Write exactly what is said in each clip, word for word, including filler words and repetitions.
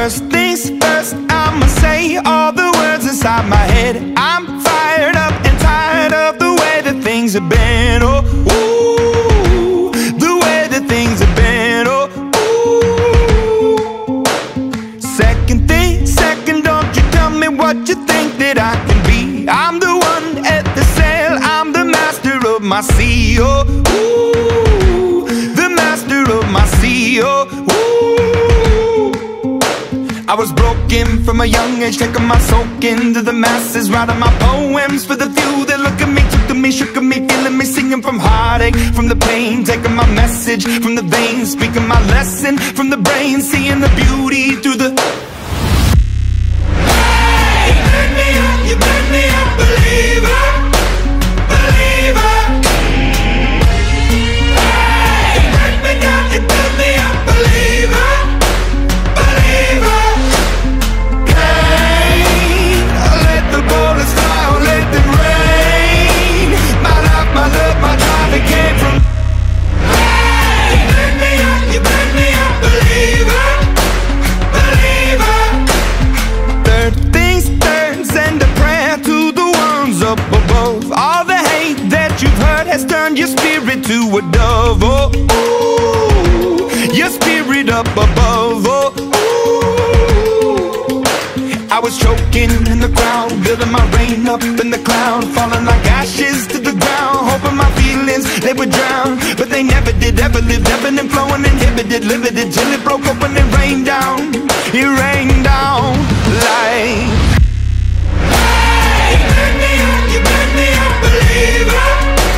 First things first, I'ma say all the words inside my head. I'm fired up and tired of the way that things have been. Oh, ooh, the way that things have been. Oh, ooh. Second thing, second, don't you tell me what you think that I can be. I'm the one at the sail, I'm the master of my sea. Oh, ooh, the master of my sea. Oh, ooh. I was broken from a young age, taking my soak into the masses, writing my poems for the few that look at me, took to me, shook at me, feeling me, singing from heartache, from the pain, taking my message from the veins, speaking my lesson from the brain, seeing the beauty through the... Hey, you burn me up, you burn me up, believer, believer. Hey, you burn me down, you burn me up, believer, believer. Turn your spirit to a dove, oh, ooh, your spirit up above, oh, ooh. I was choking in the crowd, building my rain up in the cloud, falling like ashes to the ground, hoping my feelings, they would drown, but they never did, ever lived, ebbing and flowing, inhibited, limited, till it broke open and rained down, it rained down like... Hey, you burn me up, you burn me up, believer.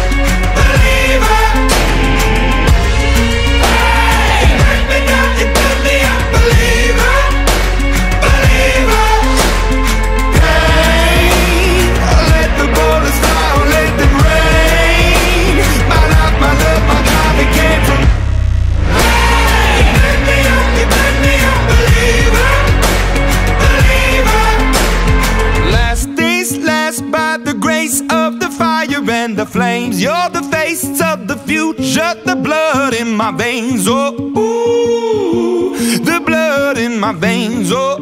The flames, you're the face of the future, the blood in my veins, oh, ooh, the blood in my veins, oh,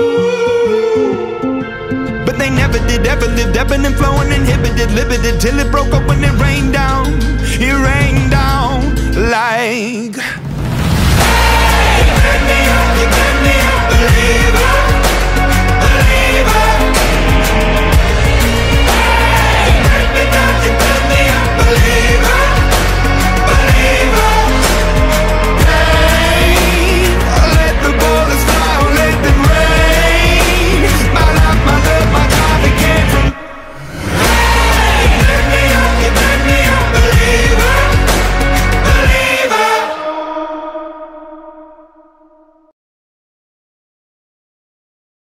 ooh. But they never did, ever lived, ebbing and flowing, inhibited, limited, till it broke up when it rained down, it rained down like... Hey, burn me up.